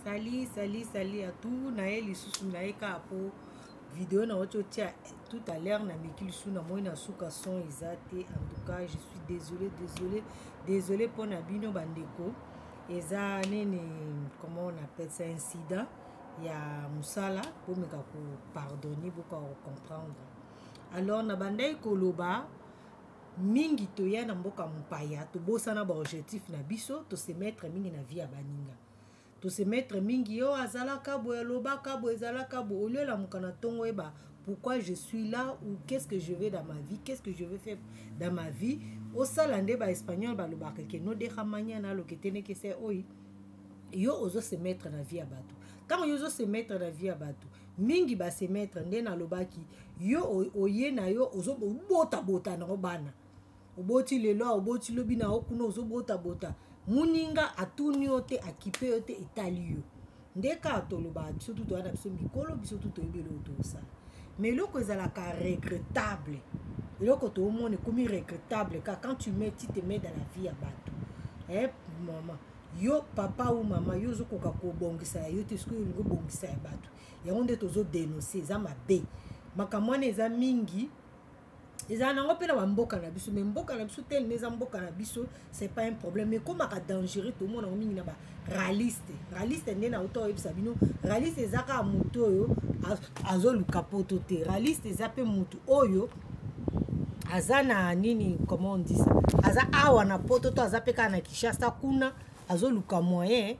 Salut à tout. Naël sous naïka pour vidéo na autre tout à l'heure na mekili sous na moi na souka son exaté. En tout cas, je suis désolé pour Nabino Bandeko. Eza nene comment on appelle ça incident. Il y a Moussala pour me pardonner pour comprendre. Alors na bandai koloba mingi to ya na mboka mpaya to bosana ba objectif na biso to se mettre mingi na vie ya baninga. To se mettre mingi yo azala kabo loba kabo ezala kabo au lieu la mukana tongo eba pourquoi je suis là ou qu'est-ce que je veux dans ma vie, qu'est-ce que je veux faire dans ma vie. Au salande ba espagnol ba loba ke no de ramanya na loketene ke se oi yo ozo se mettre na vie ya bato. Quand yo ozo se mettre na vie ya bato mingi ba se mettre ndena lobaki yo oye na yo ozo bota na obana oboti lelo oboti lobi na okuno ozo bota muninga atuni yote akipe yote italio ndeka atoloba biso tuto ana biso mikolo biso tuto ebelo otosa mais loko ezalaka regrettable loko to mone comme regrettable car quand tu te mets dans la vie ya bato maman yo papa ou maman yo zo koka ko bongisa yo te sko yo bongisa ya bato ya onde tozo dénoncer za mabe makamwane za mingi eza nango pe na mboka na biso mais mboka na biso tel mais mboka na biso c'est pas un problème mais comme aka dangereux tout monde na mingi na ba réaliste ndena auto ebisa bino réaliste ezaka mutu oyo azoluka poto te réaliste ezape mutu oyo azana nini comment on dit ça aza awa na poto to azape ka na Kinshasa kuna azoluka moyen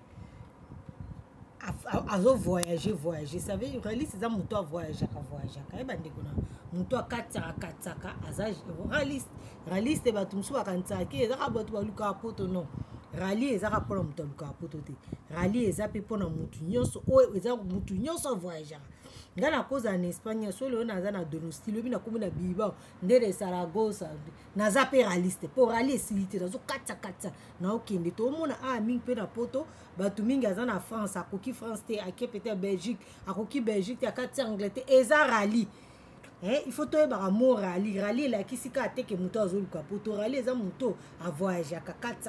azo voyager ça veut dire réaliste za mutu a voyager ka ebande kuna mutu akatsaka aza réaliste batu musu bakantsaki ezaka batu baluka poto non rali ezaka pona mutu aluka poto te rali ezape pona mutu nyonso oyo eza mutu nyonso voyager ngana cause en Espagne solo naza na donostil obi na komi na Bilbao ndere Saragossa naza pe réaliste pour rali esilite nazo katsa na okende to mona mingi pe na poto batu mingi aza na France akoki France te ake peut-être Belgique akoki Belgique te akati Angleterre eza rali il faut to ba mo rali la kisika ateke muto azoluka poto rali eza muto a voyager katsa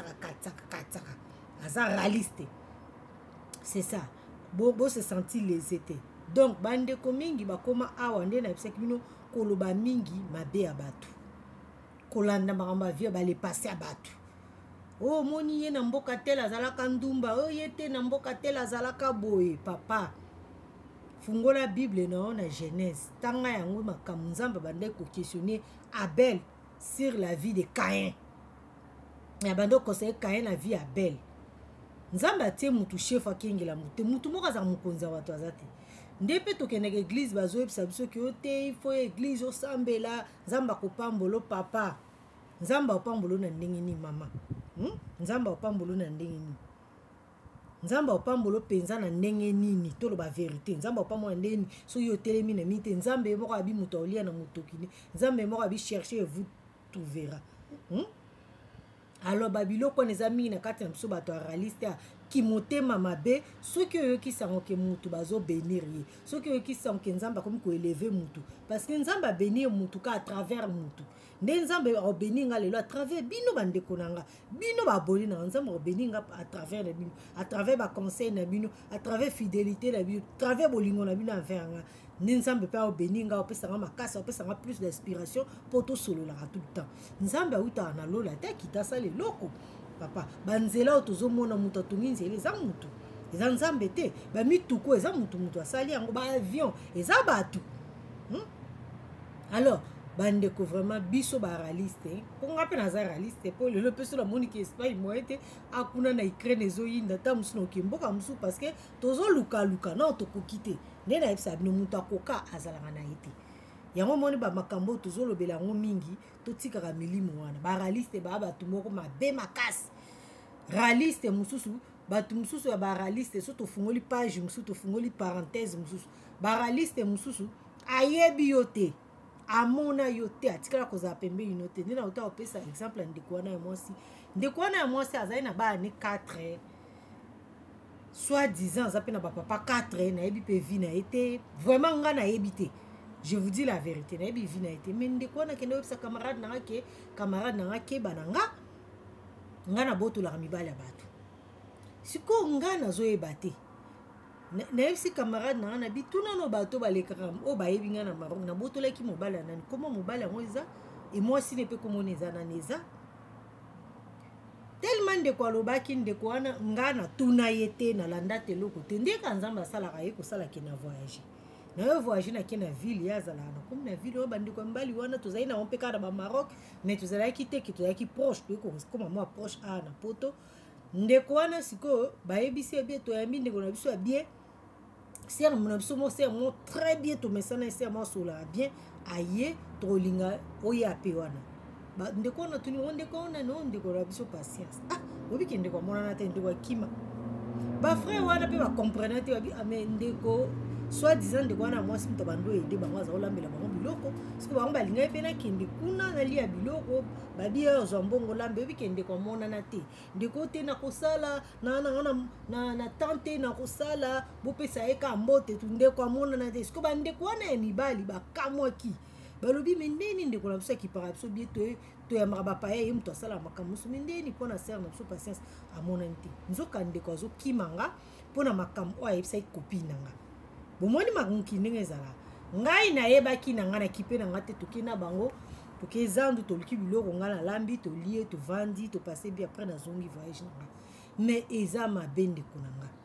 aza réaliste c'est ça bo se sentir les étés. Donc bande ko mingi bakoma awa nde na biseki bino koloba mingi mabe ya batu kolanda makamba vie ba le passer à batu oh moni ye na mboka tel azalaka ndumba oh yete na mboka tel azalaka boye papa fungola Bible na Genèse tanga yango makambo nzamba bande ko questionner Abel sur la vie de Caïn ya bande conseiller Caïn la vie Abel nzamba tie mutu chef akengela mutu moko za mukonza watu azate ndepe tokene église bazo ebisa biso ki ote il faut église osambela nzamba kopambolo papa nzamba opambolo na ndenge ni mama nzamba opambolo na ndenge ni nzamba opambolo penza na ndenge nini tolo ba vérité nzamba opambolo na ndenge so yo telemi na mite nzambe moko abi muto olia na mutokini nzambe moko abi chercher et vous trouvera alors babilo ko neza mingi na kati na biso bato réaliste ki motema mabe soki oyo ki sango ke mutu bazo bénir ye soki oyo ki sango ke nzamba comme ko élever mutu parce que nzamba bénir mutu ka à travers mutu nde nzamba o béninga lelo à travers bino bande konanga bino ba boli na nzamba o béninga à travers na bino à travers ba conseil na bino à travers fidélité na bino à travers bolingo na bino envers nga nzambe pa o béninga o pesa nga makasa o pesa nga plus d'inspiration pour tout solo la tout le temps nzamba uta na lola te kitasa le loko papa banzela otozomona mutu atungi nzela eza mutu eza nzambe te bamituko eza mutu asali yango ba avion eza batu alors bandeko vraiment biso ba réaliste ko ngape na za réaliste pour le peso la monique Espagne moite akuna na Ukraine ezoyinda ta musu no kimboka musu parce que tozo luka na otokokite nde na ebisa bino mutu akoka azalaka na ite yango moni ba makambo tozo lobela ngo mingi totikaka milimo wana ba réaliste ba batu moko mabe makasi réaliste mususu batu mususu ya ba réaliste so to fungoli page mususu to fungoli parenthèse mususu ba réaliste mususu ayebi yote amona yote atikala koza pembe inote ndina uta opesa exemple ndekwana ya mwasi azali na ba ne 4 soit 10 ans zape na ba papa 4 na yebi pe vie na été vraiment nga na yebi te. Je vous dis la vérité, na yebi vie na été mais ndekwana kende opesa camarade na ke bananga nga na boto la mibale ya bato siko nga na zo ebate nayebisi camarade na nga na bituna no bato balekaka oyo bayebi nga na Maroc nabotolaki mobali ya nani koma mobali yango eza emwasi ne mpe komona eza nani eza tellement ndeko alobaki ndeko wana nga natuna ye te nalanda te eloko te ndeka nzambe asalaka ye kosalaki na voyage nayo voyage nake na ville ye azalaka na komi na ville oyo bandeko ya mibali wana tozali nango mpe kaka na bamaroc mais tozalaki te ke tozalaki proche toyekokoma mwa proche awa na poto ndeko wana sikoyo bayebisi ebie toyambi ndeko na biso ya bien ser na biso mo ser mo très bien tomesana ser mo asolaka bien aye tokolinga oyo ape wana ndeko wana tuni o ndeko wana no ndeko na biso patience obiki ndeko amonana te ndeko akima bafrère wana mpe bacomprena te babi ame ndeko soit disant ndeko wana mwasi moto bando ede bango aza kolambela bango biloko siko bango balingai mpe nakende kuna nalia biloko babi oyo ozwa mbongo lambe obiki ndeko amonana te ndeko te nakosala na tante nakosala bopesa ye ka mbote tu ndeko amonana te siko bandeko wana ya mibali bakamwaki balobi me ndeni ndeko na biso akipaka biso bie toyambaka bapaya ye moto asala makambo mosu me ndeni mpo na ser na biso patience amonani te nzoka ndeko azokimanga mpo na makambo oyo ayebisaki kopine na nga bomoni makoki ndenge ezala ngai nayebaki na ngai na kipe na ngai te toke na bango toke zandu toluki biloko ngai nalambi tolie tovandi topase bi après nazongi voyage na ngai mais eza mabe ndeko na ngai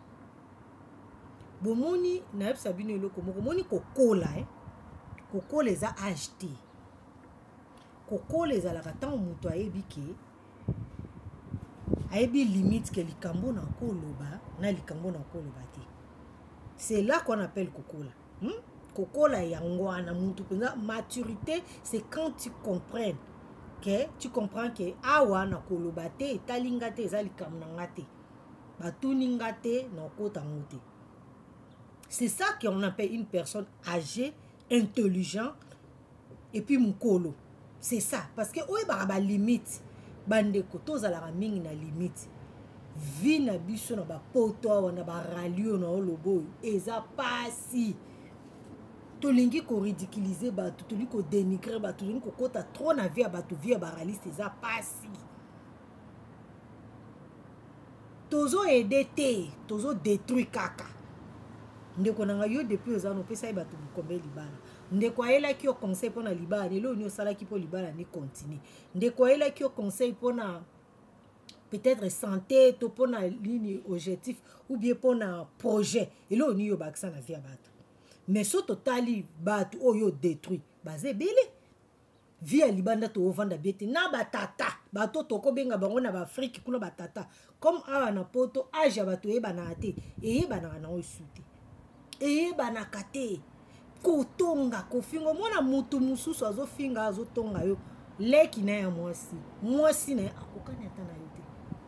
bomoni nayebisa bino eloko moko omoni kokola kokola eza age te kokola ezalaka ntango moto ayebi ke ayebi limite ke likambo na koloba na likambo na koloba te c'est là qu'on appelle kokola kokola yango wana mutu penza maturité c'est quand tu comprends que awa na koloba te etalinga te eza likambo na nga te batuninga te na okota ngo te c'est ça qu'on appelle une personne âgée intelligent et puis mukolo c'est ça parce que oyebaka balimite bandeko tozalaka mingi na limite vi na biso na bapoto awa na baralio na olobo oyo eza pasi tolingi koridiculize bato tolingi kodenigre bato tolingi kokota trop na vie ya bato vie ya baraliste eza pasi tozo ede te tozo détruit kaka ndeko nanga yo depuis ozana opesa ye bato bukombe libala ndeko ayelaki yo conseil mpona libala lelo oni osalaki mpo libala ni continue ndeko ayelaki yo conseil mpona peut-être santé to mpona ligne objectif ou bien mpona projet elo oni yo bakisa na vie ya bato mais so totali bato oyo détruit baza ebele vie ya libanda toovanda bie te na batata bato tokobenga bango na baafrike kuna batata comme awa na poto age ya bato eyebanaka te eyebanaka nango esu te eyebanaka te kotonga kofinga mwana mutu mosusu azofinga azotonga yo leki na ya mwasi na ye akokani ata na yo te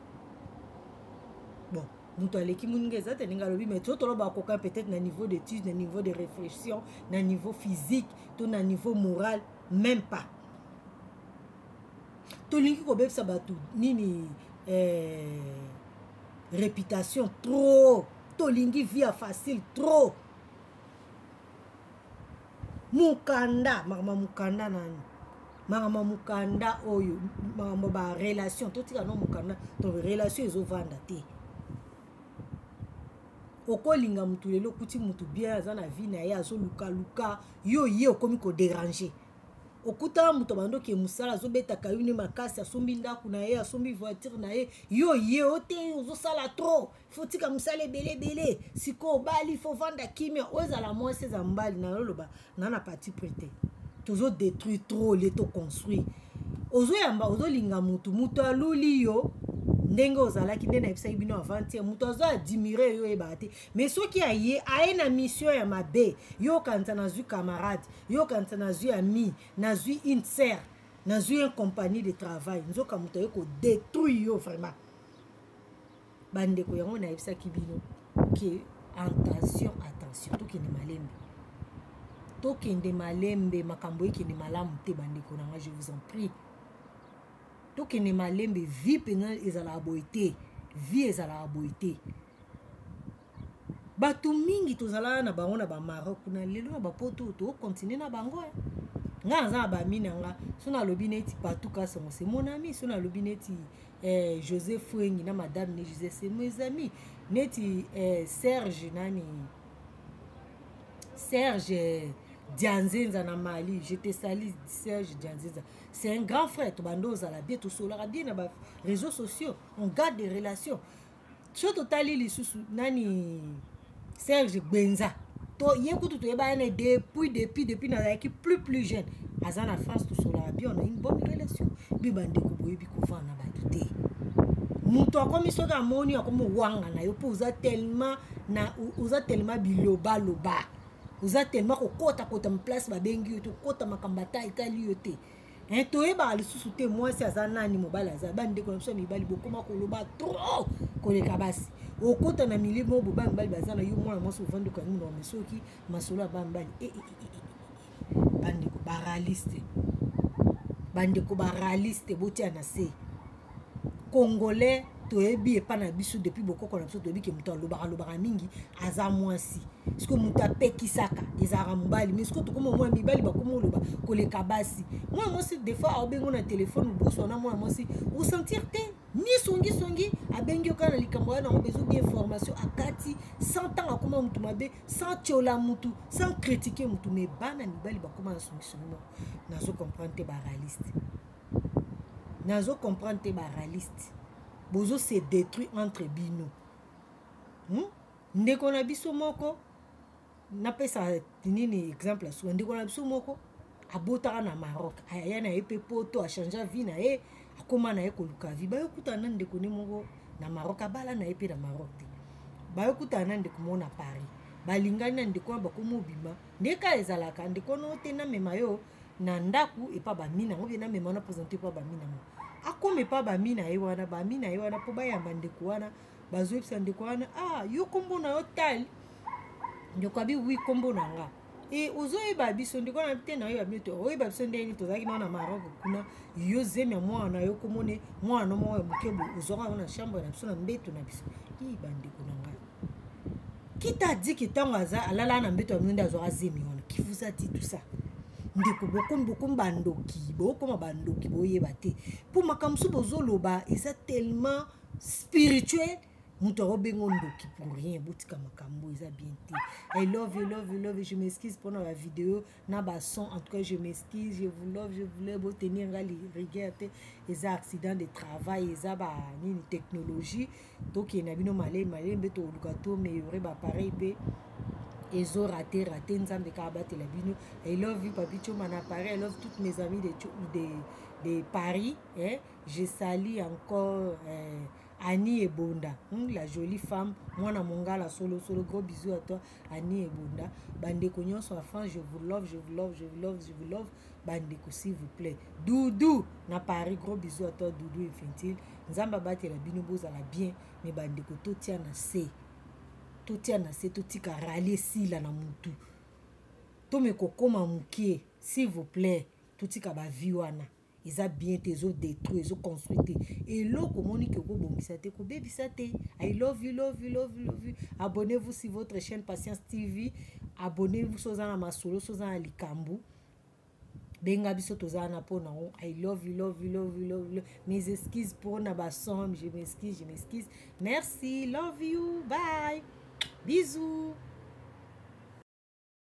bon mutu aleki moninga eza te ndenge alobi mais to toloba akoka peut-être na niveau d'étude na niveau de réflexion na niveau physique to na niveau moral même pas tolingi kobebisa bato nini réputation trop tolingi vie facile trop mukanda makama mukanda nani makama mukanda oyo makama ba relation totika no mukanda to relation ezovanda te okolinga mutu lelo kuti mutu bien aza na vie na ye azoluka yo ye okomi kodéranger okuta mutu bando ke musala azobeta kayuni makasi asombi ndaku na ye asombi voiture na ye yo ye ote ozosala trop faut tika musala ebele siko obali faut vanda kimia ozala mwasi eza mbali na loloba na parti prêté tozo détruire trop leto construire ozoyamba ozolinga mutu aluli yo ndenge ozalaki nde nayebisaki bino avant-hier mutu azo admire yo eyebaka te mais soki aye na mission ya mabe yo okanisa nazwi camarade yo okanisa nazwi ami nazwi une sœur nazwi un compagnie de travail nzoka mutu aye kodétruire yo vraiment bandeko yango nayebisaki bino ke attention tokende malembe makambo ekende malamu te bandeko nanga je vous en prie tokende malembe vie penga ezalaka boye te vie ezalaka boye te bato mingi tozalaka na bango na bamaroc na lelo na bapoto tokokontinue na bango nga aza na bami na nga so nalobi neti patuka songo c'est mon ami so nalobi neti Joseph Fwengi na madame ne Joseph c'est mes amis neti Serge nani Serge Dianzenza na Mali, je te salue Serge Dianzenza. C'est un grand frère, tu bandoza la bien, tu solara bien na réseaux sociaux, on garde des relations. Surtout tali li susu nani Serge Benza. To yekutu to yeba ene depuis na qui plus jeune. Azana France tu solara bien, on a une bonne relation. Bi bande ko boye bi ko fa na ba tuté. Mutu akomi soka moni akomo wanga na yo po uza tellement biloba loba. Uza tellement kokota place ba bengi to kota makambata itali yote. Hein to eba le susu te moi si azana ni mobala za bande ko so mi bali bokoma ko loba trop ko le kabasi. Okota na milimo bo bambali bazana yo moi mo so vando kan no mesoki masolo bambali. Bande ko baraliste botia na se. Congolais toyebi epa na biso depuis bokoko na biso toyebi ke mutu alobaka mingi aza mwasi siko mutu apekisaka ezalaka mobali mais siko tokoma mwa mibali bakoma oloba koleka basi mwa mwasi des fois aobengo na telefone oboso na mwa mwasi osentir te ni songi abengi oka na likambo wana yango bezo bi information akati sans temps akoma mutu mabe sans tiola mutu sans critiquer mutu mais bana mibali bakoma na songisongi moko nazo comprendre te réaliste. Bozo se détruit entre bino. Ndeko na biso moko na pesa nini exemple so ndeko na biso moko abotaka na Maroc aya na epe poto a changer vie na e akoma na e koluka vie ba yokuta na ndeko ne moko na Maroc abala na epe na Maroc te ba yokuta na ndeko mo na Paris balingani na ndeko ba komo bima ndeka ezalaka ndeko no te na mema yo na ndaku epa ba mina ngo na mema na présenter pa ba mina mo akome pa ba mina e wana po ba yamba ndeko wana bazwebisa ndeko wana yo kombo na yo tali ndeko abi wi kombo na nga ozoyeba biso ndeko na te na yo ya mito oyeba biso ndenge tozalaki na Maroc kuna yo zemia mwana yo komone mwana mo ya mukebo ozoka na chambre na biso na mbeto na biso bandeko na nga kita diki tango aza alala na mbeto ya mwende azoka zemi wana kifusa ti tout ça ndeko bokomba bandoki boyeba te po makamsu bozoloba eza tellement spirituel mutu akobengo ndoki pour rien botika makambo eza bien te. I love you, je m'excuse pour la vidéo na ba son, en tout cas je m'excuse, je voulais bo tenir ngali rigueur te eza accident de travail eza ba nini technologie donc na bino malé mbeto lukato mais yore ba pareil be ezo raté nzambe ka batela bino. I love you Papicho Manapare, I love toutes mes amies de Paris, je salue encore Annie Ebonda, la jolie femme, moi na mongala solo, gros bisous à toi Annie Ebonda. Bandeko nyonso en France, je vous love. Bandeko s'il vous plaît. Doudou na Paris, gros bisous à toi Doudou infantile. Nzamba batela bino bozala bien, mais bandeko totia na se. Totia na se totika rale sila na mutu. Tomeko koma mukie, s'il vous plaît, totika ba vie wana. Ils ont bien te ont détruit, ils ont construit. Et là, comme on dit que vous I love you. Abonnez-vous sur votre chaîne Patience TV. Abonnez-vous sur ma solo, sur Likambu. Benga biso tozana po na on. I love you. Mes excuses pour Nabasom, je m'excuse. Merci, love you, bye. Bisous.